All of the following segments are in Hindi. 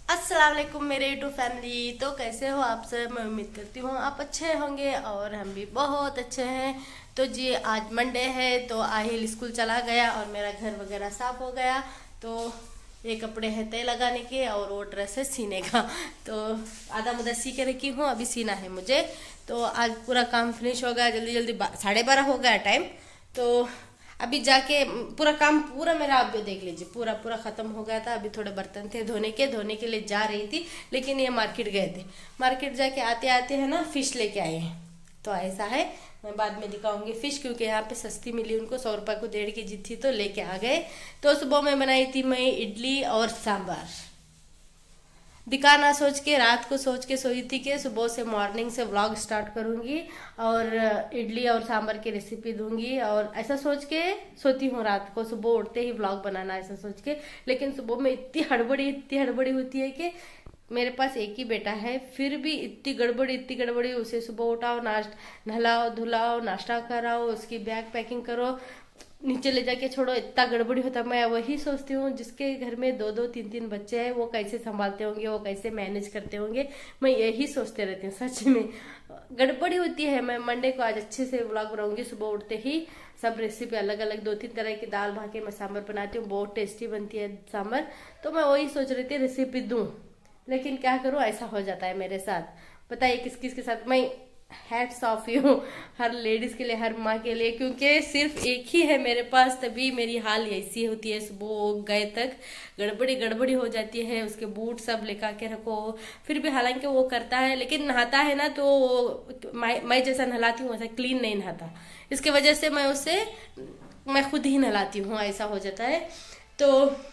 अस्सलाम वालेकुम मेरे यूट्यूब फैमिली। तो कैसे हो आप सब? मैं उम्मीद करती हूँ आप अच्छे होंगे और हम भी बहुत अच्छे हैं। तो जी आज मंडे है तो आहिल स्कूल चला गया और मेरा घर वगैरह साफ हो गया। तो ये कपड़े हैं तय लगाने के और वो ड्रेस है सीने का। तो आधा मुद्दा सी के रखी हूँ, अभी सीना है मुझे। तो आज पूरा काम फिनिश हो गया जल्दी जल्दी, 12:30 हो गया टाइम। तो अभी जाके पूरा काम पूरा मेरा, आप भी देख लीजिए, पूरा पूरा खत्म हो गया था। अभी थोड़े बर्तन थे धोने के लिए जा रही थी, लेकिन ये मार्केट गए थे। मार्केट जाके आते आते है ना फिश लेके आए हैं। तो ऐसा है, मैं बाद में दिखाऊंगी फिश, क्योंकि यहाँ पे सस्ती मिली उनको, 100 रुपये को 1.5 kg थी तो लेके आ गए। तो सुबह में बनाई थी मैं इडली और सांभर। दिखाना सोच के, रात को सोच के सोई थी कि सुबह से मॉर्निंग से व्लॉग स्टार्ट करूंगी और इडली और सांभर की रेसिपी दूंगी, और ऐसा सोच के सोती हूँ रात को, सुबह उठते ही व्लॉग बनाना ऐसा सोच के। लेकिन सुबह में इतनी हड़बड़ी होती है कि मेरे पास एक ही बेटा है, फिर भी इतनी गड़बड़ी, उसे सुबह उठाओ, नहलाओ धुलाओ, नाश्ता कराओ, उसकी बैग पैकिंग करो, नीचे ले जाके छोड़ो, इतना गड़बड़ी होता है। मैं वही सोचती हूँ जिसके घर में 2-2 3-3 बच्चे हैं वो कैसे संभालते होंगे, वो कैसे मैनेज करते होंगे। मैं यही सोचते रहती हूँ, सच में गड़बड़ी होती है। मैं मंडे को आज अच्छे से व्लॉग बनाऊंगी। सुबह उठते ही सब रेसिपी अलग अलग 2-3 तरह की दाल भाके मैं सांभर बनाती हूँ, बहुत टेस्टी बनती है सांभर। तो मैं वही सोच रही थी रेसिपी दूं, लेकिन क्या करूँ, ऐसा हो जाता है मेरे साथ। बताइए किस किस के साथ। मैं हैट्स ऑफ यू हर लेडीज के लिए, हर माँ के लिए, क्योंकि सिर्फ एक ही है मेरे पास, तभी मेरी हाल ऐसी होती है। सुबह गए तक गड़बड़ी हो जाती है, उसके बूट सब लेकर के रखो। फिर भी हालांकि वो करता है, लेकिन नहाता है ना तो मैं जैसा नहलाती हूँ वैसा क्लीन नहीं नहाता। इसके वजह से मैं खुद ही नहलाती हूँ, ऐसा हो जाता है। तो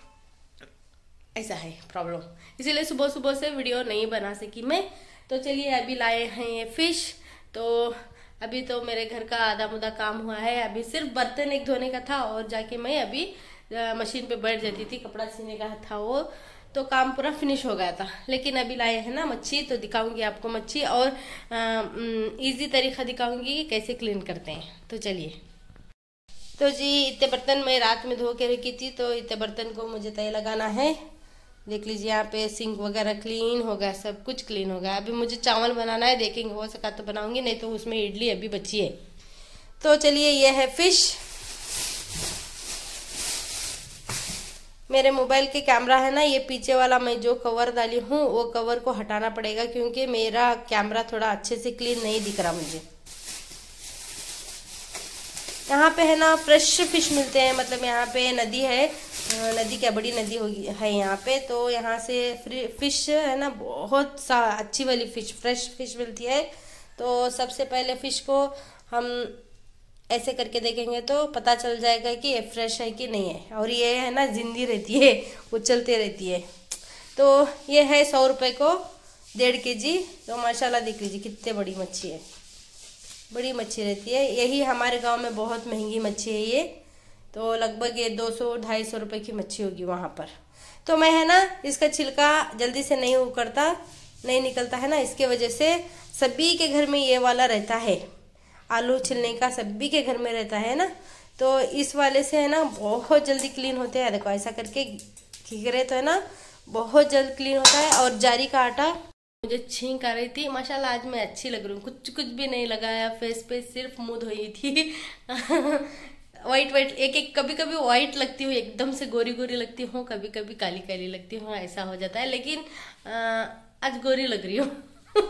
ऐसा है प्रॉब्लम, इसीलिए सुबह सुबह से वीडियो नहीं बना सकी मैं। तो चलिए अभी लाए हैं ये फिश। तो अभी तो मेरे घर का आधा मुद्दा काम हुआ है, अभी सिर्फ बर्तन एक धोने का था और जाके मैं अभी मशीन पे बैठ जाती थी, कपड़ा सीने का था वो, तो काम पूरा फिनिश हो गया था। लेकिन अभी लाए हैं ना मच्छी, तो दिखाऊंगी आपको मच्छी, और इजी तरीका दिखाऊंगी कि कैसे क्लीन करते हैं। तो चलिए। तो जी इतने बर्तन मैं रात में धो के रखी थी, तो इतने बर्तन को मुझे तय लगाना है। देख लीजिए यहाँ पे सिंक वगैरह क्लीन हो गया, सब कुछ क्लीन हो गया। अभी मुझे चावल बनाना है, देखेंगे हो सका तो बनाऊंगी, नहीं तो उसमें इडली अभी बची है। तो चलिए, ये है फिश। मेरे मोबाइल के कैमरा है ना, ये पीछे वाला मैं जो कवर डाली हूँ वो कवर को हटाना पड़ेगा, क्योंकि मेरा कैमरा थोड़ा अच्छे से क्लीन नहीं दिख रहा मुझे। यहाँ पे है ना फ्रेश फिश मिलते हैं, मतलब यहाँ पे नदी है, नदी क्या बड़ी नदी होगी है यहाँ पे। तो यहाँ से फिश है ना बहुत अच्छी वाली फिश, फ्रेश फिश मिलती है। तो सबसे पहले फिश को हम ऐसे करके देखेंगे तो पता चल जाएगा कि ये फ्रेश है कि नहीं है। और ये है ना जिंदी रहती है, उछलती रहती है। तो ये है 100 रुपये को 1.5 kg। तो माशाल्लाह देख लीजिए कितनी बड़ी मच्छी है, बड़ी मच्छी रहती है। यही हमारे गांव में बहुत महंगी मच्छी है ये, तो लगभग ये 200-250 रुपये की मच्छी होगी वहाँ पर। तो मैं है ना इसका छिलका जल्दी से नहीं निकलता है ना, इसके वजह से सभी के घर में ये वाला रहता है, आलू छिलने का सभी के घर में रहता है ना। तो इस वाले से है ना बहुत जल्दी क्लीन होते हैं। देखो ऐसा करके खींचे तो है ना बहुत जल्द क्लीन होता है। और जारी का आटा, मुझे छींक आ रही थी, माशाल्लाह आज मैं अच्छी लग रही हूँ, कुछ भी नहीं लगाया फेस पे, सिर्फ मुंह धोई थी। वाइट एक कभी कभी वाइट लगती हूँ, एकदम से गोरी लगती हूँ, कभी कभी काली लगती हूँ, ऐसा हो जाता है। लेकिन आज गोरी लग रही हूँ।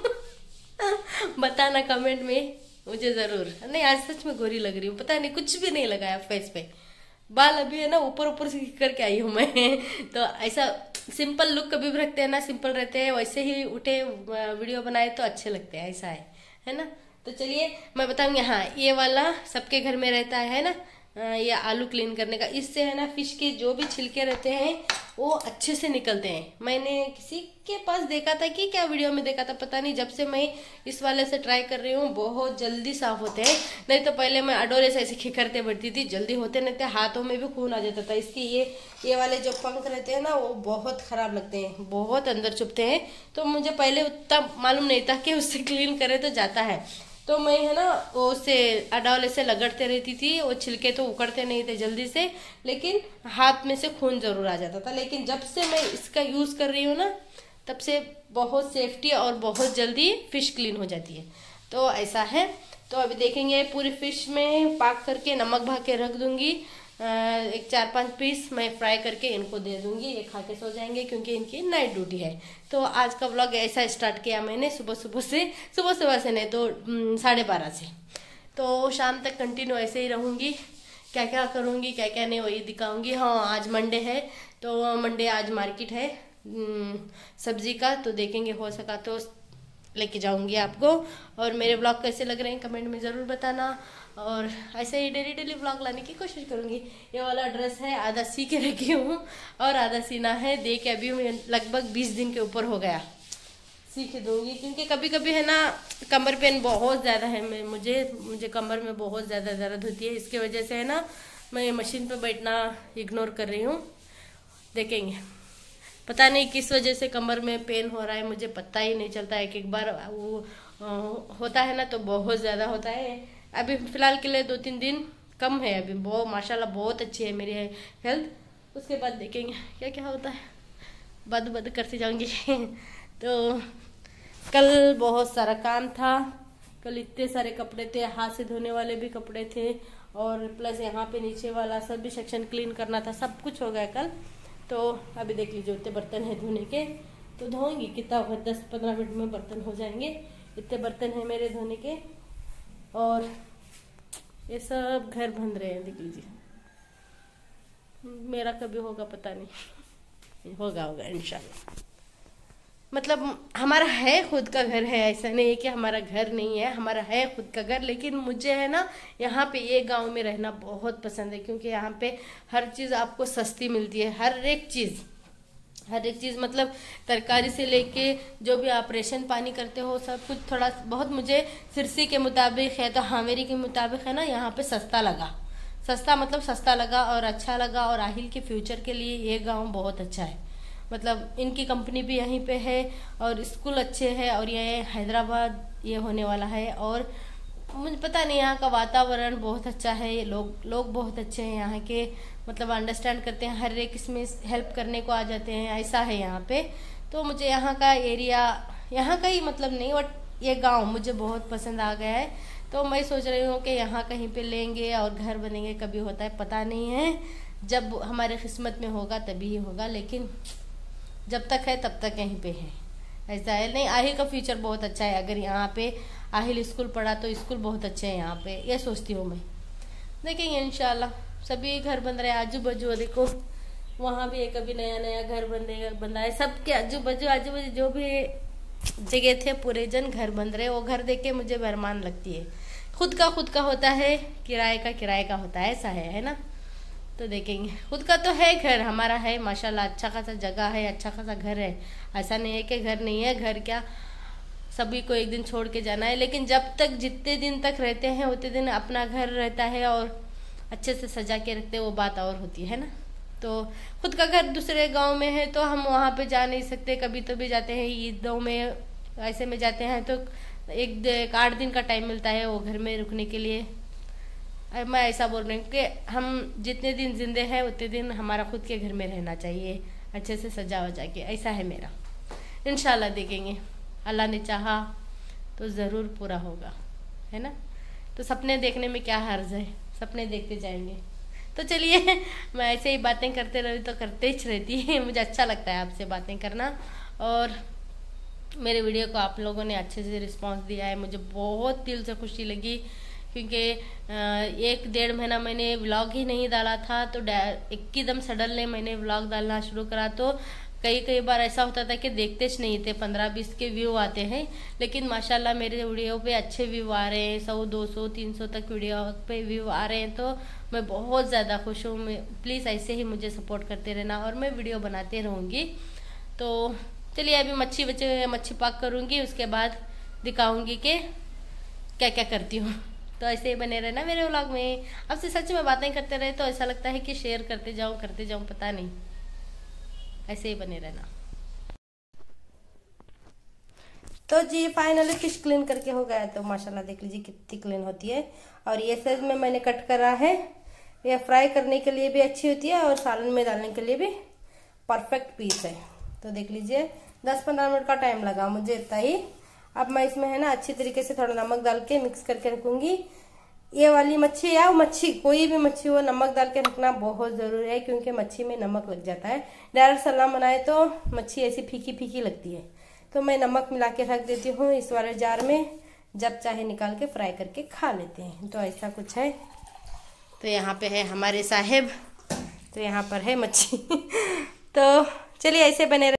बताना कमेंट में मुझे जरूर। नहीं आज सच में गोरी लग रही हूँ, पता नहीं कुछ भी नहीं लगाया फेस पे। बाल अभी है ना ऊपर से करके आई हूँ मैं। तो ऐसा सिंपल लुक कभी भी रखते हैं ना, सिंपल रहते हैं, वैसे ही उठे वीडियो बनाए तो अच्छे लगते हैं, ऐसा है ना। तो चलिए मैं बताऊंगी। हाँ ये वाला सबके घर में रहता है ना, ये आलू क्लीन करने का। इससे है ना फिश के जो भी छिलके रहते हैं वो अच्छे से निकलते हैं। मैंने किसी के पास देखा था कि क्या वीडियो में देखा था पता नहीं, जब से मैं इस वाले से ट्राई कर रही हूँ बहुत जल्दी साफ होते हैं। नहीं तो पहले मैं अडोरे से ऐसे खिखरते बैठती थी, जल्दी होते नहीं थे, हाथों में भी खून आ जाता था। इसकी ये वाले जो पंख रहते हैं ना वो बहुत खराब लगते हैं, बहुत अंदर चुभते हैं। तो मुझे पहले उतना मालूम नहीं था कि उससे क्लीन करे तो जाता है। तो मैं है ना वो उससे अडौले से लगड़ते रहती थी, वो छिलके तो उकड़ते नहीं थे जल्दी से, लेकिन हाथ में से खून जरूर आ जाता था। लेकिन जब से मैं इसका यूज कर रही हूँ ना तब से बहुत सेफ्टी और बहुत जल्दी फिश क्लीन हो जाती है। तो ऐसा है। तो अभी देखेंगे पूरी फिश में पाक करके नमक भा के रख दूंगी। एक 4-5 पीस मैं फ्राई करके इनको दे दूंगी, ये खा के सो जाएंगे क्योंकि इनकी नाइट ड्यूटी है। तो आज का व्लॉग ऐसा स्टार्ट किया मैंने सुबह सुबह से नहीं तो 12:30 से। तो शाम तक कंटिन्यू ऐसे ही रहूंगी। क्या क्या करूंगी क्या क्या नहीं वही दिखाऊंगी। हाँ, आज मंडे है तो मंडे आज मार्केट है सब्जी का, तो देखेंगे हो सका तो लेके जाऊंगी आपको। और मेरे ब्लॉग कैसे लग रहे हैं कमेंट में ज़रूर बताना। और ऐसे ही डेली ब्लॉग लाने की कोशिश करूंगी। ये वाला ड्रेस है, आधा सी के रखी हूँ और आधा सीना है। देख के अभी लगभग 20 दिन के ऊपर हो गया, सीख दूंगी। क्योंकि कभी कभी है ना कमर पेन बहुत ज़्यादा है, मुझे कमर में बहुत ज़्यादा दर्द होती है। इसके वजह से है ना मैं मशीन पे बैठना इग्नोर कर रही हूँ। देखेंगे, पता नहीं किस वजह से कमर में पेन हो रहा है, मुझे पता ही नहीं चलता। एक बार वो होता है ना तो बहुत ज़्यादा होता है। अभी फ़िलहाल के लिए 2-3 दिन कम है। अभी बहुत माशाल्लाह बहुत अच्छी है मेरी हेल्थ। उसके बाद देखेंगे क्या क्या होता है, बद करती जाऊंगी। तो कल बहुत सारा काम था। कल इतने सारे कपड़े थे, हाथ से धोने वाले भी कपड़े थे और प्लस यहाँ पे नीचे वाला सब भी सेक्शन क्लीन करना था। सब कुछ हो गया कल। तो अभी देख लीजिए इतने बर्तन है धोने के, तो धोएंगी कितना 10-15 मिनट में बर्तन हो जाएंगे। इतने बर्तन है मेरे धोने के। और ये सब घर बन रहे हैं, देख लीजिए। मेरा कभी होगा पता नहीं, होगा इंशाल्लाह। मतलब हमारा है खुद का घर है, ऐसा नहीं है कि हमारा घर नहीं है, हमारा है खुद का घर। लेकिन मुझे है ना यहाँ पे ये गांव में रहना बहुत पसंद है क्योंकि यहाँ पे हर चीज़ आपको सस्ती मिलती है। हर एक चीज़ मतलब तरकारी से लेके जो भी आप राशन पानी करते हो सब कुछ थोड़ा बहुत मुझे सिरसी के मुताबिक है तो हावेरी के मुताबिक है ना यहाँ पे सस्ता लगा। सस्ता लगा और अच्छा लगा। और आहिल के फ्यूचर के लिए ये गाँव बहुत अच्छा है। मतलब इनकी कंपनी भी यहीं पे है और स्कूल अच्छे हैं और ये हैदराबाद ये होने वाला है। और मुझे पता नहीं यहाँ का वातावरण बहुत अच्छा है, लोग बहुत अच्छे हैं यहाँ के। मतलब अंडरस्टैंड करते हैं, हर एक इसमें हेल्प करने को आ जाते हैं, ऐसा है यहाँ पे। तो मुझे यहाँ का एरिया, यहाँ का ही मतलब नहीं बट ये गांव मुझे बहुत पसंद आ गया है। तो मैं सोच रही हूँ कि यहाँ कहीं पे लेंगे और घर बनेंगे। कभी होता है पता नहीं है, जब हमारे किस्मत में होगा तभी ही होगा। लेकिन जब तक है तब तक यहीं पे है, ऐसा है। नहीं, आहिल का फ्यूचर बहुत अच्छा है। अगर यहाँ पे आहिल स्कूल पढ़ा तो स्कूल बहुत अच्छे हैं यहाँ पे, ये सोचती हूँ मैं। देखेंगे इंशाल्लाह। सभी घर बन रहे हैं आजू बाजू, देखो वहाँ भी एक अभी नया घर बन रहा है। सबके आजू बाजू जो भी जगह थे पूरे जन घर बन रहे। वो घर देख के मुझे बेरमान लगती है। खुद का होता है, किराए का होता है, ऐसा है ना। तो देखेंगे, खुद का तो है घर हमारा है माशाल्लाह, अच्छा खासा जगह है, अच्छा खासा घर है। ऐसा नहीं है कि घर नहीं है, घर क्या सभी को एक दिन छोड़ के जाना है। लेकिन जब तक जितने दिन तक रहते हैं उतने दिन अपना घर रहता है और अच्छे से सजा के रखते हैं, वो बात और होती है ना। तो खुद का घर दूसरे गांव में है तो हम वहाँ पे जा नहीं सकते। कभी तो भी जाते हैं ईदों में, ऐसे में जाते हैं तो 8 दिन का टाइम मिलता है वो घर में रुकने के लिए। मैं ऐसा बोल रही हूँ कि हम जितने दिन जिंदे हैं उतने दिन हमारा खुद के घर में रहना चाहिए, अच्छे से सजा वजा के। ऐसा है मेरा। इंशाल्लाह देखेंगे, अल्लाह ने चाहा तो ज़रूर पूरा होगा, है ना। तो सपने देखने में क्या हर्ज है, सपने देखते जाएंगे। तो चलिए, मैं ऐसे ही बातें करते रही तो करते ही रहती है। मुझे अच्छा लगता है आपसे बातें करना। और मेरे वीडियो को आप लोगों ने अच्छे से रिस्पांस दिया है, मुझे बहुत दिल से खुशी लगी। क्योंकि 1-1.5 महीना मैंने व्लॉग ही नहीं डाला था, तो एकदम सडनली मैंने व्लॉग डालना शुरू करा। तो कई बार ऐसा होता था कि देखते ही नहीं थे, 15-20 के व्यू आते हैं। लेकिन माशाल्लाह मेरे वीडियो पे अच्छे व्यू आ रहे हैं, 100, 200, 300 तक वीडियो पे व्यू आ रहे हैं। तो मैं बहुत ज़्यादा खुश हूँ। प्लीज़ ऐसे ही मुझे सपोर्ट करते रहना और मैं वीडियो बनाते रहूँगी। तो चलिए, अभी मच्छी पाक करूँगी, उसके बाद दिखाऊँगी कि क्या क्या करती हूँ। तो ऐसे ही बने रहना मेरे व्लॉग में। आपसे सच में बातें करते रहे तो ऐसा लगता है कि शेयर करते जाऊं, पता नहीं, ऐसे ही बने रहना। तो जी फाइनली फिश क्लीन करके हो गया। तो माशाल्लाह देख लीजिए कितनी क्लीन होती है। और ये साइज में मैंने कट करा है। ये फ्राई करने के लिए भी अच्छी होती है और सालन में डालने के लिए भी परफेक्ट पीस है। तो देख लीजिए 10-15 मिनट का टाइम लगा मुझे इतना ही। अब मैं इसमें है ना अच्छी तरीके से थोड़ा नमक डाल के मिक्स करके रखूंगी। ये वाली मच्छी या मच्छी कोई भी मच्छी हो, नमक डाल के रखना बहुत जरूरी है, क्योंकि मच्छी में नमक लग जाता है। डायरेक्ट सलाद बनाए तो मच्छी ऐसी फीकी फीकी लगती है, तो मैं नमक मिला के रख देती हूँ इस वाले जार में, जब चाहे निकाल के फ्राई करके खा लेते हैं। तो ऐसा कुछ है। तो यहाँ पे है हमारे साहेब, तो यहाँ पर है मच्छी तो चलिए ऐसे बने